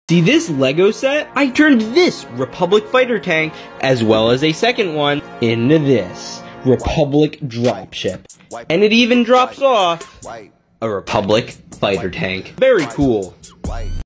See this Lego set? I turned this Republic fighter tank, as well as a second one, into this Republic Dropship. And it even drops off a Republic fighter tank. Very cool.